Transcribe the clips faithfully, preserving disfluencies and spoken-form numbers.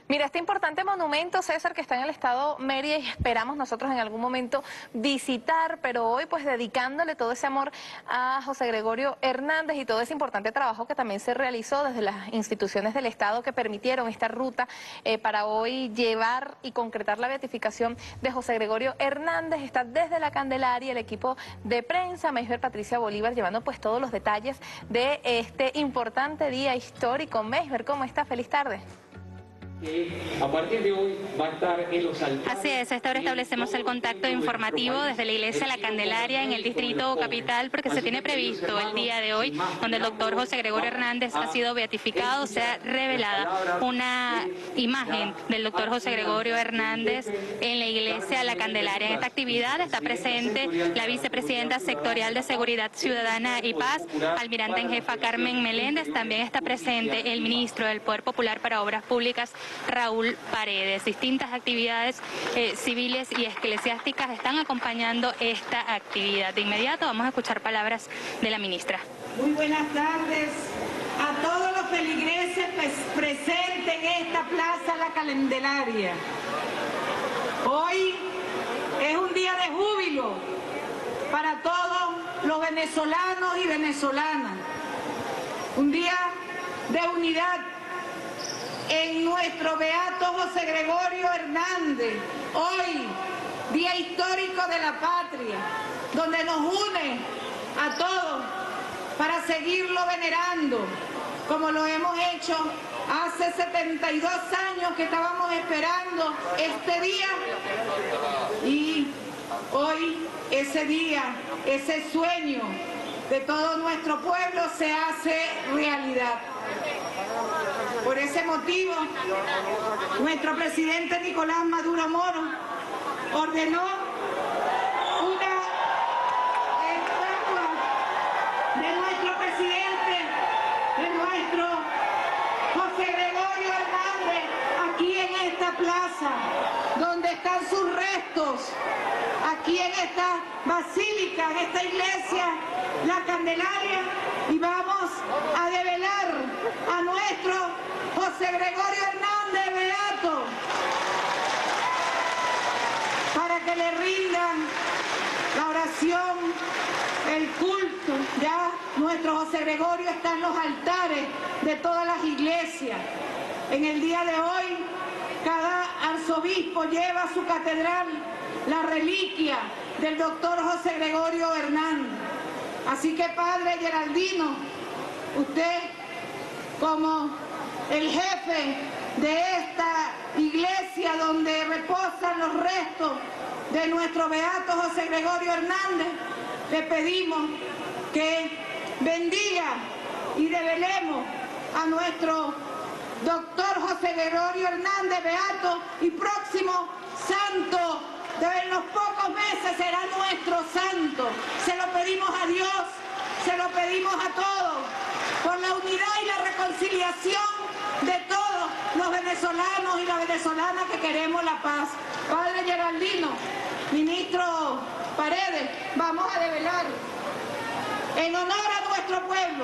Mira, este importante monumento, César, que está en el estado Mérida y esperamos nosotros en algún momento visitar, pero hoy pues dedicándole todo ese amor a José Gregorio Hernández y todo ese importante trabajo que también se realizó desde las instituciones del estado que permitieron esta ruta eh, para hoy llevar y concretar la beatificación de José Gregorio Hernández. Está desde la Candelaria el equipo de prensa, Meisber Patricia Bolívar, llevando pues todos los detalles de este importante día histórico. Meisber, ¿cómo está? Feliz tarde. Que a partir de hoy va a estar en los altares. Así es, a esta hora establecemos el contacto informativo desde la iglesia La Candelaria en el distrito capital, porque se tiene previsto el día de hoy, donde el doctor José Gregorio Hernández ha sido beatificado, se ha revelada una imagen del doctor José Gregorio Hernández en la iglesia La Candelaria. En esta actividad está presente la vicepresidenta sectorial de Seguridad Ciudadana y Paz, almirante en jefa Carmen Meléndez. También está presente el ministro del Poder Popular para Obras Públicas, Raúl Paredes. Distintas actividades eh, civiles y eclesiásticas están acompañando esta actividad. De inmediato vamos a escuchar palabras de la ministra. Muy buenas tardes a todos los feligreses presentes en esta plaza La Candelaria. Hoy es un día de júbilo para todos los venezolanos y venezolanas. Un día de unidad en nuestro beato José Gregorio Hernández, hoy, día histórico de la patria, donde nos une a todos para seguirlo venerando, como lo hemos hecho hace setenta y dos años que estábamos esperando este día, y hoy ese día, ese sueño de todo nuestro pueblo se hace realidad. Por ese motivo, nuestro presidente Nicolás Maduro Moro ordenó una estatua de nuestro presidente, de nuestro José Gregorio Hernández, aquí en esta plaza, donde están sus restos, aquí en esta basílica, en esta iglesia, La Candelaria, y vamos a develar a nuestro José Gregorio Hernández beato, para que le rindan la oración, el culto. Ya nuestro José Gregorio está en los altares de todas las iglesias. En el día de hoy, cada arzobispo lleva a su catedral la reliquia del doctor José Gregorio Hernández. Así que, Padre Geraldino, usted como el jefe de esta iglesia donde reposan los restos de nuestro beato José Gregorio Hernández, le pedimos que bendiga y develemos a nuestro doctor José Gregorio Hernández beato y próximo santo. En los pocos meses será nuestro santo. Se lo pedimos a Dios, se lo pedimos a todos, por la unidad y la reconciliación de todos los venezolanos y las venezolanas que queremos la paz. Padre Geraldino, ministro Paredes, vamos a develar en honor a nuestro pueblo.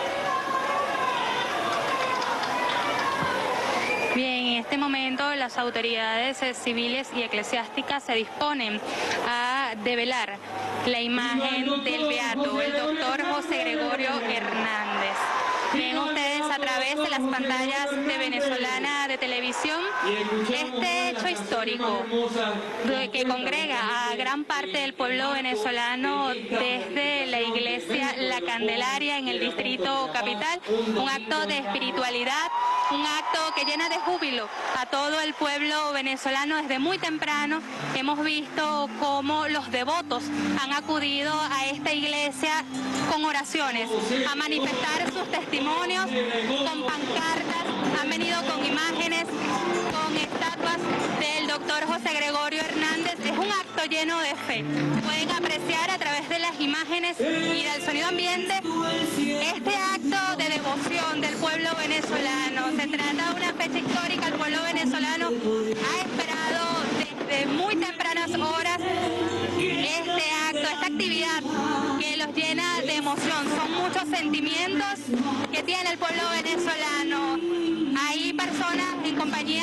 Bien, en este momento las autoridades eh, civiles y eclesiásticas se disponen a develar la imagen del beato, el doctor José Gregorio Hernández. Ven ustedes a través de las pantallas de Venezolana de Televisión este hecho histórico que congrega a gran parte del pueblo venezolano desde la iglesia La Candelaria en el distrito capital, un acto de espiritualidad, un acto que llena de júbilo a todo el pueblo venezolano. Desde muy temprano hemos visto cómo los devotos han acudido a esta iglesia con oraciones, a manifestar sus testimonios, con pancartas, han venido con imágenes, con estatuas del doctor José Gregorio Hernández. Es un acto lleno de fe. Pueden apreciar a través de las imágenes y del sonido ambiente este acto de devoción del pueblo venezolano. Se trata de una fecha histórica. El pueblo venezolano ha esperado desde muy tempranas horas este acto, esta actividad que los llena de emoción. Son muchos sentimientos que tiene el pueblo venezolano. Hay personas en compañía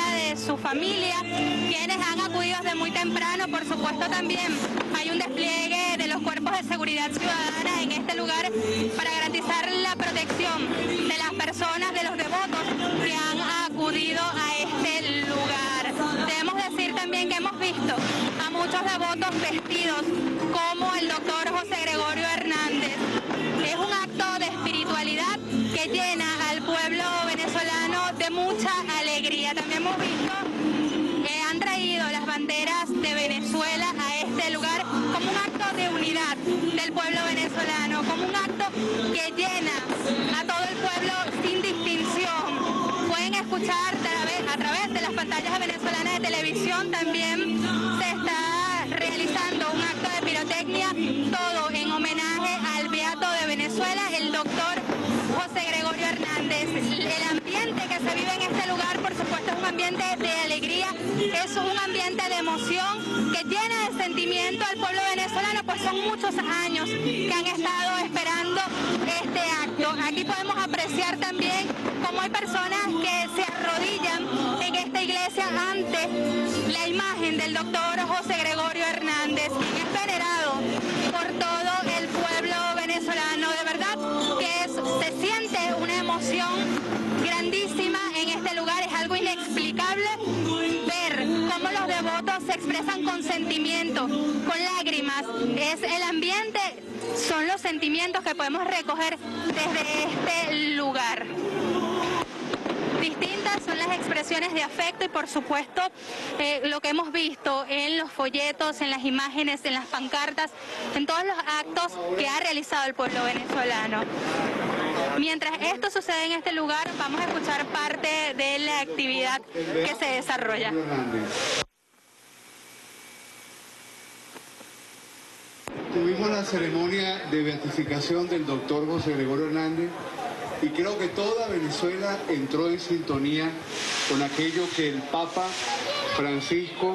compañía de su familia, quienes han acudido desde muy temprano. Por supuesto, también hay un despliegue de los cuerpos de seguridad ciudadana en este lugar para garantizar la protección de las personas, de los devotos que han acudido a este lugar. Debemos decir también que hemos visto a muchos devotos vestidos como el doctor José Gregorio Hernández. Es un acto de espiritualidad que llena al pueblo venezolano de mucha alegría. También hemos visto que han traído las banderas de Venezuela a este lugar como un acto de unidad del pueblo venezolano, como un acto que llena a todo el pueblo sin distinción. Pueden escuchar a través de las pantallas venezolanas de televisión, también se está realizando un acto de pirotecnia, todo en homenaje al beato de Venezuela, el doctor José Gregorio Hernández. El ambiente que se vive en este lugar, por supuesto, es un ambiente de alegría, es un ambiente de emoción que llena de sentimiento al pueblo venezolano, pues son muchos años que han estado esperando este acto. Aquí podemos apreciar también cómo hay personas que se arrodillan en esta iglesia ante la imagen del doctor José Gregorio Hernández, quien es venerado por todo el pueblo venezolano. De verdad que es, se siente una emoción grandísima en este lugar, es algo inexplicable ver cómo los devotos se expresan con sentimiento, con lágrimas. Es el ambiente, son los sentimientos que podemos recoger desde este lugar. Distintas son las expresiones de afecto y, por supuesto, eh, lo que hemos visto en los folletos, en las imágenes, en las pancartas, en todos los actos que ha realizado el pueblo venezolano. Mientras esto sucede en este lugar, vamos a escuchar parte de la actividad que se desarrolla. Tuvimos la ceremonia de beatificación del doctor José Gregorio Hernández y creo que toda Venezuela entró en sintonía con aquello que el Papa Francisco,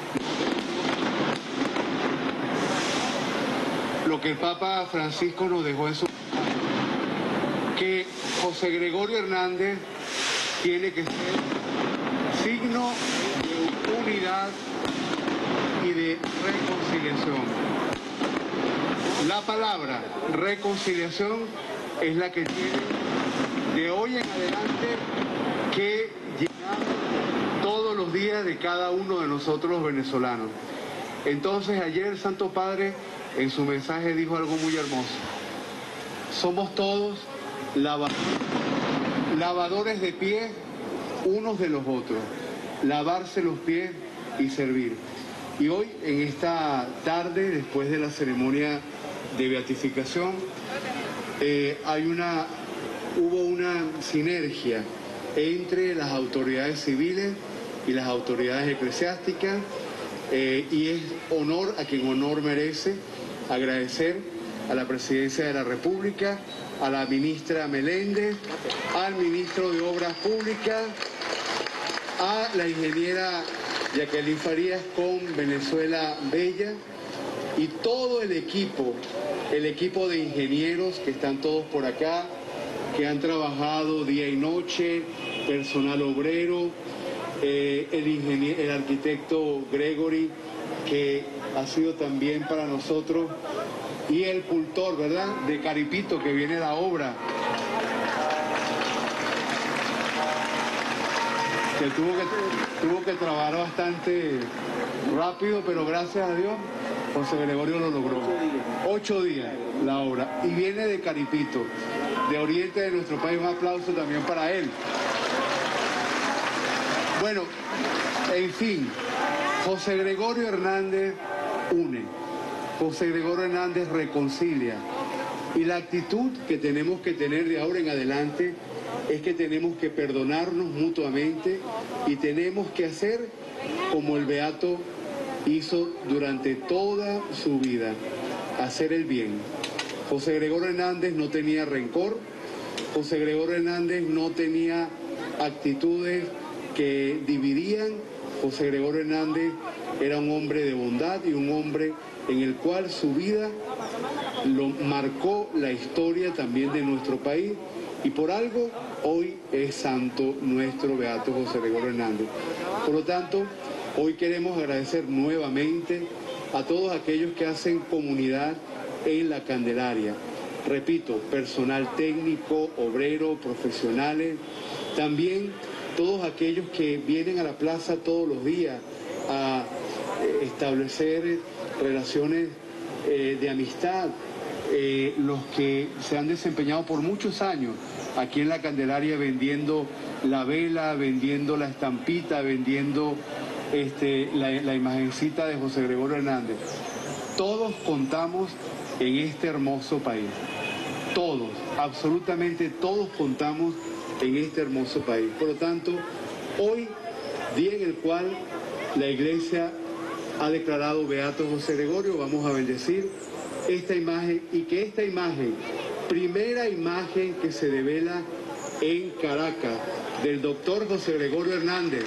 lo que el Papa Francisco nos dejó en su... que José Gregorio Hernández tiene que ser signo de unidad y de reconciliación. La palabra reconciliación es la que tiene de hoy en adelante que llenar todos los días de cada uno de nosotros los venezolanos. Entonces ayer el Santo Padre en su mensaje dijo algo muy hermoso. Somos todos lavadores, lavadores de pies unos de los otros, lavarse los pies y servir. Y hoy, en esta tarde, después de la ceremonia de beatificación, eh, hay una, hubo una sinergia entre las autoridades civiles y las autoridades eclesiásticas, eh, y es honor a quien honor merece, agradecer a la Presidencia de la República, a la ministra Meléndez, al ministro de Obras Públicas, a la ingeniera Jacqueline Farías con Venezuela Bella y todo el equipo, el equipo de ingenieros que están todos por acá, que han trabajado día y noche, personal obrero, eh, el, ingeniero, el arquitecto Gregory, que ha sido también para nosotros, y el cultor, ¿verdad?, de Caripito, que viene la obra, que tuvo que, tuvo que trabajar bastante rápido, pero gracias a Dios, José Gregorio lo logró. Ocho días la obra, y viene de Caripito, de oriente de nuestro país. Un aplauso también para él. Bueno, en fin, José Gregorio Hernández une, José Gregorio Hernández reconcilia, y la actitud que tenemos que tener de ahora en adelante es que tenemos que perdonarnos mutuamente y tenemos que hacer como el beato hizo durante toda su vida, hacer el bien. José Gregorio Hernández no tenía rencor, José Gregorio Hernández no tenía actitudes que dividían. José Gregorio Hernández era un hombre de bondad y un hombre en el cual su vida lo marcó la historia también de nuestro país, y por algo hoy es santo nuestro beato José Gregorio Hernández. Por lo tanto, hoy queremos agradecer nuevamente a todos aquellos que hacen comunidad en la Candelaria. Repito, personal técnico, obrero, profesionales, también todos aquellos que vienen a la plaza todos los días a establecer relaciones eh, de amistad, eh, los que se han desempeñado por muchos años aquí en la Candelaria vendiendo la vela, vendiendo la estampita, vendiendo este, la, la imagencita de José Gregorio Hernández. Todos contamos en este hermoso país. Todos, absolutamente todos contamos en este hermoso país. Por lo tanto, hoy, día en el cual la Iglesia ha declarado beato José Gregorio, vamos a bendecir esta imagen y que esta imagen, primera imagen que se devela en Caracas, del doctor José Gregorio Hernández,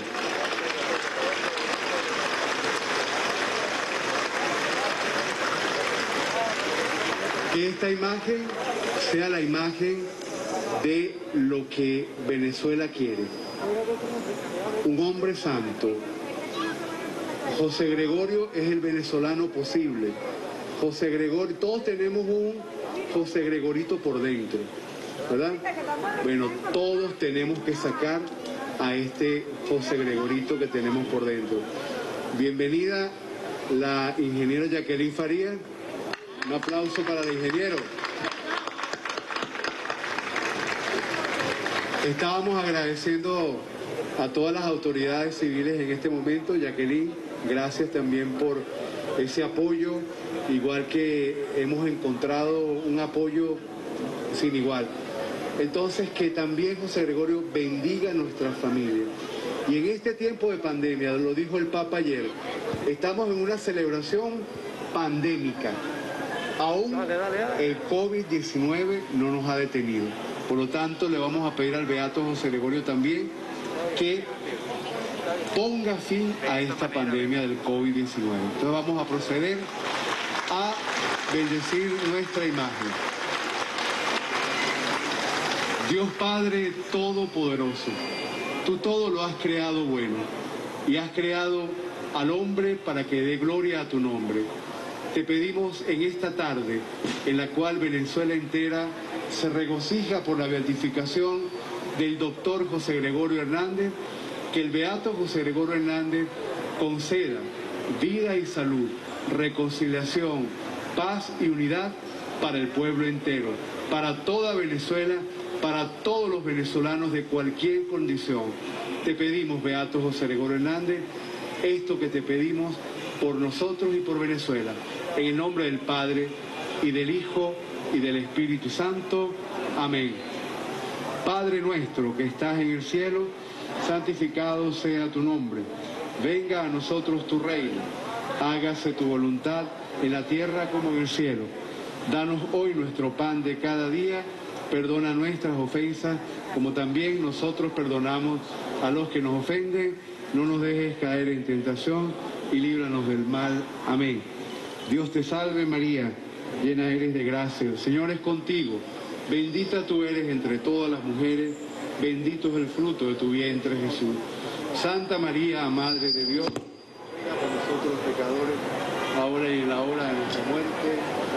que esta imagen sea la imagen de lo que Venezuela quiere. Un hombre santo. José Gregorio es el venezolano posible. José Gregorio, todos tenemos un José Gregorito por dentro, ¿verdad? Bueno, todos tenemos que sacar a este José Gregorito que tenemos por dentro. Bienvenida la ingeniera Jacqueline Farías. Un aplauso para el ingeniero. Estábamos agradeciendo a todas las autoridades civiles en este momento. Jacqueline, gracias también por ese apoyo, igual que hemos encontrado un apoyo sin igual. Entonces, que también José Gregorio bendiga a nuestras familias. Y en este tiempo de pandemia, lo dijo el Papa ayer, estamos en una celebración pandémica. Aún el COVID diecinueve no nos ha detenido. Por lo tanto, le vamos a pedir al beato José Gregorio también que ponga fin a esta pandemia del COVID diecinueve. Entonces vamos a proceder a bendecir nuestra imagen. Dios Padre Todopoderoso, tú todo lo has creado bueno y has creado al hombre para que dé gloria a tu nombre. Te pedimos en esta tarde, en la cual Venezuela entera se regocija por la beatificación del doctor José Gregorio Hernández, que el beato José Gregorio Hernández conceda vida y salud, reconciliación, paz y unidad para el pueblo entero, para toda Venezuela, para todos los venezolanos de cualquier condición. Te pedimos, beato José Gregorio Hernández, esto que te pedimos por nosotros y por Venezuela, en el nombre del Padre, y del Hijo, y del Espíritu Santo. Amén. Padre nuestro que estás en el cielo, santificado sea tu nombre. Venga a nosotros tu reino. Hágase tu voluntad en la tierra como en el cielo. Danos hoy nuestro pan de cada día. Perdona nuestras ofensas, como también nosotros perdonamos a los que nos ofenden. No nos dejes caer en tentación y líbranos del mal. Amén. Dios te salve María, llena eres de gracia, el Señor es contigo. Bendita tú eres entre todas las mujeres, bendito es el fruto de tu vientre Jesús. Santa María, Madre de Dios, ruega por nosotros los pecadores, ahora y en la hora de nuestra muerte.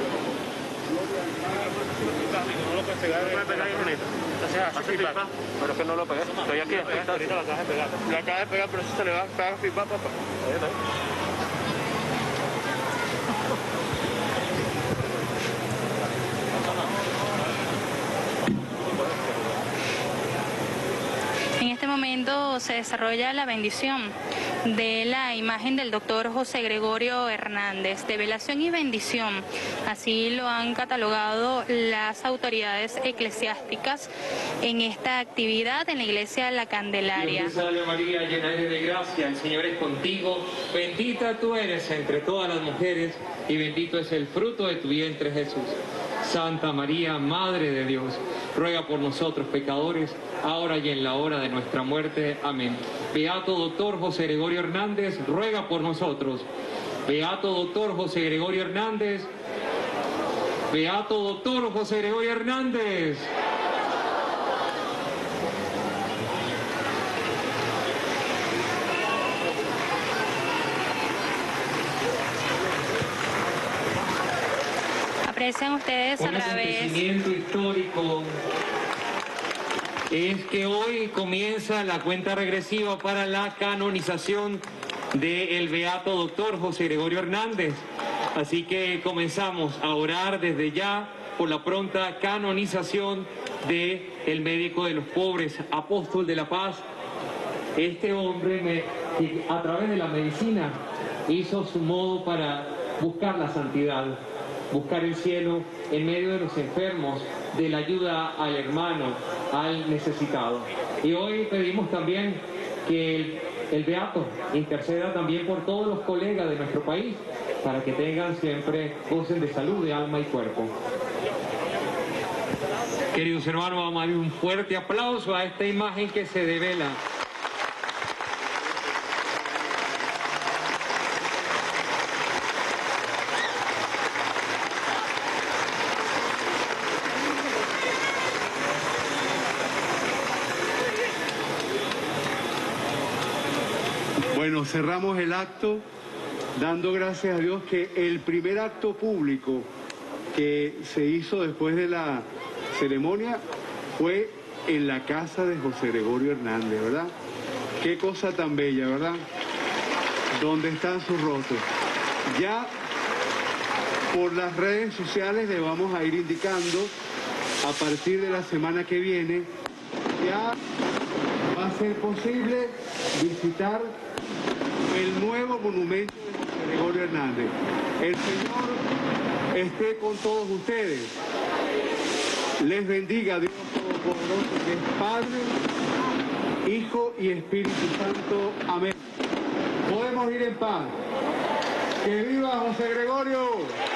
No lo puedes pegar, no lo puedes pegar ahí, bonito. Hace pipa, pero es que no lo pegué. Estoy aquí, estoy ahorita la acabas de pegar. La acabas de pegar, pero eso se le va a pegar pipa, papá. Ahí está. En este momento se desarrolla la bendición de la imagen del doctor José Gregorio Hernández, de velación y bendición. Así lo han catalogado las autoridades eclesiásticas en esta actividad en la iglesia de la Candelaria. Dios te salve María, llena eres de gracia, el Señor es contigo, bendita tú eres entre todas las mujeres y bendito es el fruto de tu vientre Jesús. Santa María, Madre de Dios, ruega por nosotros pecadores, ahora y en la hora de nuestra muerte. Amén. Beato doctor José Gregorio Hernández, ruega por nosotros. Beato doctor José Gregorio Hernández. Beato doctor José Gregorio Hernández. Aprecian ustedes a Un través... acontecimiento histórico es que hoy comienza la cuenta regresiva para la canonización del beato doctor José Gregorio Hernández. Así que comenzamos a orar desde ya por la pronta canonización del médico de los pobres, apóstol de la paz. Este hombre me, que a través de la medicina hizo su modo para buscar la santidad, buscar el cielo en medio de los enfermos, de la ayuda al hermano, al necesitado. Y hoy pedimos también que el, el beato interceda también por todos los colegas de nuestro país, para que tengan siempre, gocen de salud de alma y cuerpo. Queridos hermanos, vamos a dar un fuerte aplauso a esta imagen que se devela. Bueno, cerramos el acto dando gracias a Dios que el primer acto público que se hizo después de la ceremonia fue en la casa de José Gregorio Hernández, ¿verdad? Qué cosa tan bella, ¿verdad? ¿Dónde están sus rostros? Ya por las redes sociales le vamos a ir indicando a partir de la semana que viene, ya va a ser posible visitar el nuevo monumento de José Gregorio Hernández. El Señor esté con todos ustedes. Les bendiga Dios Todopoderoso, que es Padre, Hijo y Espíritu Santo. Amén. Podemos ir en paz. ¡Que viva José Gregorio!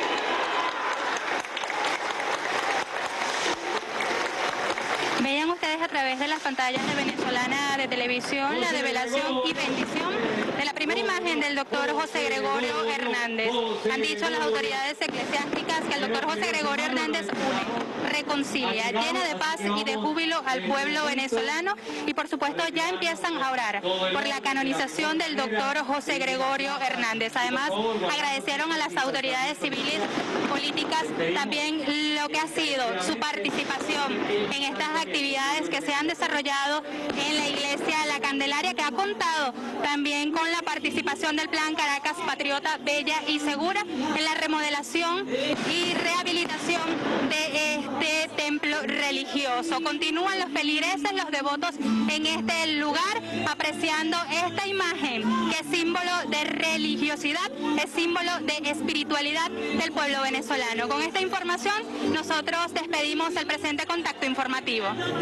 Vean ustedes a través de las pantallas de Venezolana de Televisión la develación y bendición de la primera imagen del doctor José Gregorio Hernández. Han dicho las autoridades eclesiásticas que el doctor José Gregorio Hernández une, reconcilia, llena de paz y de júbilo al pueblo venezolano y por supuesto ya empiezan a orar por la canonización del doctor José Gregorio Hernández. Además, agradecieron a las autoridades civiles, políticas, también lo que ha sido su participación en estas actividades que se han desarrollado en la iglesia La Candelaria, que ha contado también con la participación del Plan Caracas Patriota, Bella y Segura en la remodelación y rehabilitación de este templo religioso. Continúan los feligreses, los devotos en este lugar apreciando esta imagen que es símbolo de religiosidad, es símbolo de espiritualidad del pueblo venezolano. Con esta información nosotros despedimos el presente contacto informativo.